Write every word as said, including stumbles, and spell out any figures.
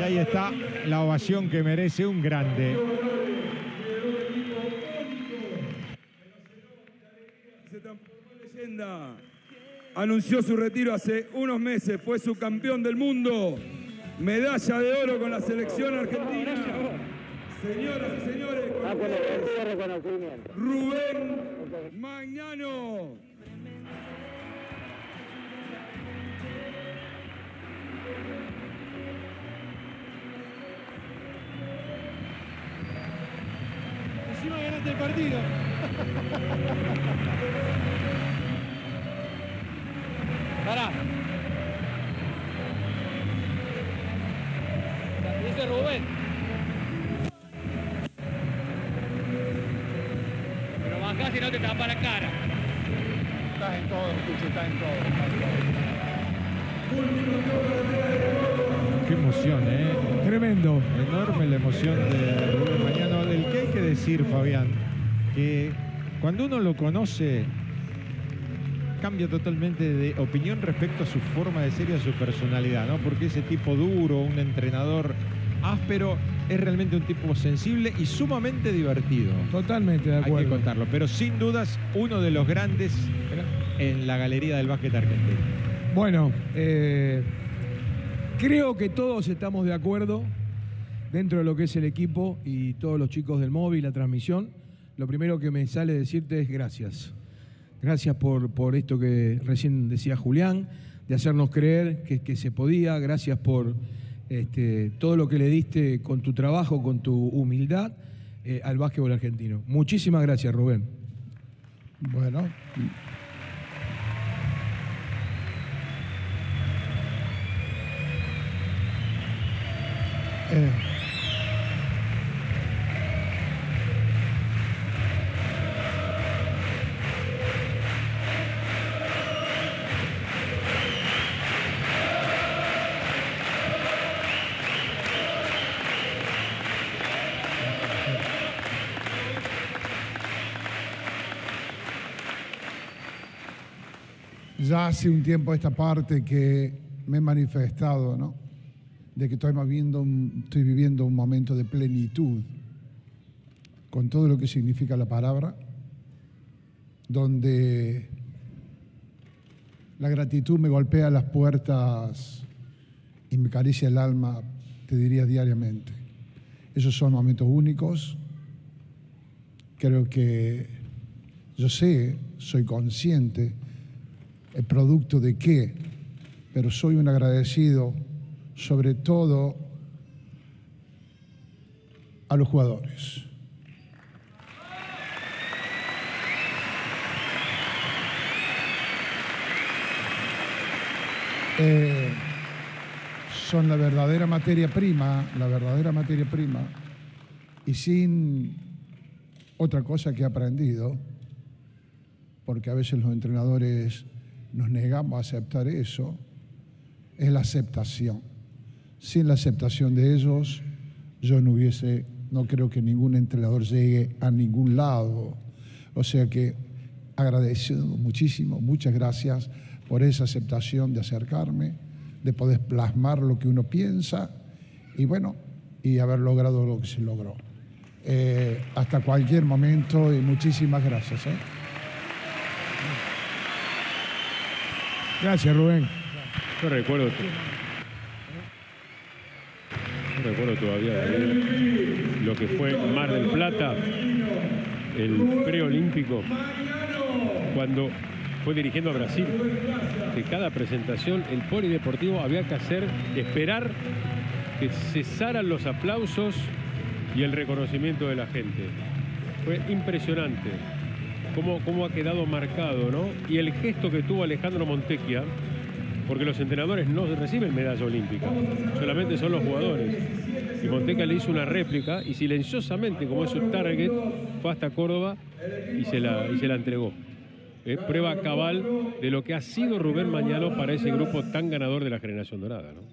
ahí está la ovación que merece un grande. Se transformó en leyenda. Anunció su retiro hace unos meses. Fue subcampeón del mundo. Medalla de oro con la selección argentina. Señoras y señores, con Rubén Magnano. Encima ganaste el partido. Pará. Dice Rubén. Pero bajá si no te tapa la cara. Estás en todo, Cucho, estás en todo. Estás en todo. Qué emoción, ¿eh? Tremendo. Enorme la emoción de Rubén Magnano, del que hay que decir, Fabián, que cuando uno lo conoce, cambia totalmente de opinión respecto a su forma de ser y a su personalidad, ¿no? Porque ese tipo duro, un entrenador áspero, es realmente un tipo sensible y sumamente divertido. Totalmente de acuerdo. Hay que contarlo, pero sin dudas uno de los grandes en la galería del básquet argentino. Bueno, eh, creo que todos estamos de acuerdo dentro de lo que es el equipo y todos los chicos del móvil, la transmisión. Lo primero que me sale decirte es gracias. Gracias por, por esto que recién decía Julián, de hacernos creer que, que se podía. Gracias por este, todo lo que le diste con tu trabajo, con tu humildad eh, al básquetbol argentino. Muchísimas gracias, Rubén. Bueno. Eh. Ya hace un tiempo a esta parte que me he manifestado, ¿no? De que estoy viviendo, un, estoy viviendo un momento de plenitud, con todo lo que significa la palabra, donde la gratitud me golpea las puertas y me acaricia el alma, te diría diariamente. Esos son momentos únicos. Creo que yo sé, soy consciente el producto de qué, pero soy un agradecido sobre todo a los jugadores. Eh, son la verdadera materia prima, la verdadera materia prima, y sin otra cosa que he aprendido, porque a veces los entrenadores nos negamos a aceptar eso, es la aceptación. Sin la aceptación de ellos, yo no hubiese, no creo que ningún entrenador llegue a ningún lado. O sea que agradecido muchísimo, muchas gracias por esa aceptación de acercarme, de poder plasmar lo que uno piensa y bueno, y haber logrado lo que se logró. Eh, hasta cualquier momento y muchísimas gracias. ¿eh? Gracias, Rubén. Yo recuerdo, yo recuerdo todavía David, lo que fue Mar del Plata, el preolímpico, cuando fue dirigiendo a Brasil. De cada presentación, el polideportivo había que hacer, esperar que cesaran los aplausos y el reconocimiento de la gente. Fue impresionante cómo, cómo ha quedado marcado, ¿no? Y el gesto que tuvo Alejandro Montecchia, porque los entrenadores no reciben medalla olímpica, solamente son los jugadores. Y Montecchia le hizo una réplica y silenciosamente, como es su target, fue hasta Córdoba y se la, y se la entregó. Eh, prueba cabal de lo que ha sido Rubén Magnano para ese grupo tan ganador de la generación dorada, ¿no?